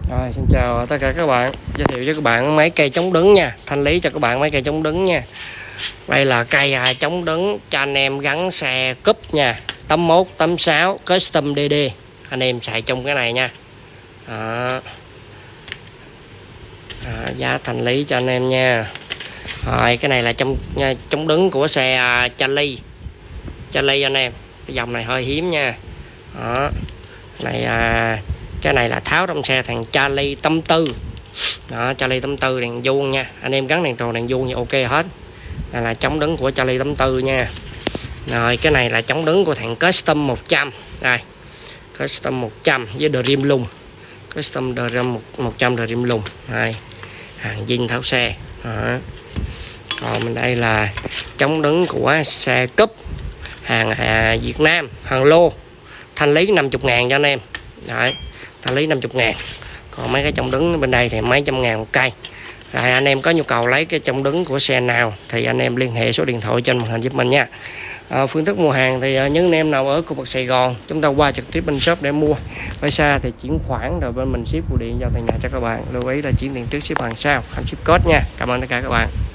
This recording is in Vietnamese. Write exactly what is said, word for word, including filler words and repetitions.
Rồi, xin chào tất cả các bạn. Giới thiệu cho các bạn mấy cây chống đứng nha. Thanh lý cho các bạn mấy cây chống đứng nha. Đây là cây à, chống đứng cho anh em gắn xe cúp nha. Tấm mốt, tấm sáu, custom đê đê. Anh em xài chung cái này nha. Đó. À, giá thanh lý cho anh em nha. Rồi, cái này là chống, chống đứng của xe à, Charlie. Charlie anh em. Cái dòng này hơi hiếm nha. Đó. Này à, cái này là tháo trong xe thằng Charlie tâm tư. Đó, Charlie tâm tư đèn vuông nha. Anh em gắn đèn tròn đèn vuông thì ok hết. Đây là chống đứng của Charlie tâm tư nha. Rồi cái này là chống đứng của thằng Custom một trăm. Đây. Custom một trăm với Dream lung. Custom Dream một trăm Dream lung. Đây. Hàng zin tháo xe. Đó. Còn mình đây là chống đứng của xe cúp hàng à, Việt Nam, hàng lô. Thanh lý năm mươi ngàn cho anh em. Đấy, thanh lý năm mươi ngàn. Còn mấy cái chống đứng bên đây thì mấy trăm ngàn một cây. Rồi anh em có nhu cầu lấy cái chống đứng của xe nào thì anh em liên hệ số điện thoại trên màn hình giúp mình nha. À, phương thức mua hàng thì những anh em nào ở khu vực Sài Gòn chúng ta qua trực tiếp bên shop để mua. Ở xa thì chuyển khoản rồi bên mình ship bưu điện giao tận nhà cho các bạn. Lưu ý là chuyển tiền trước ship hàng sau, không ship code nha. Cảm ơn tất cả các bạn.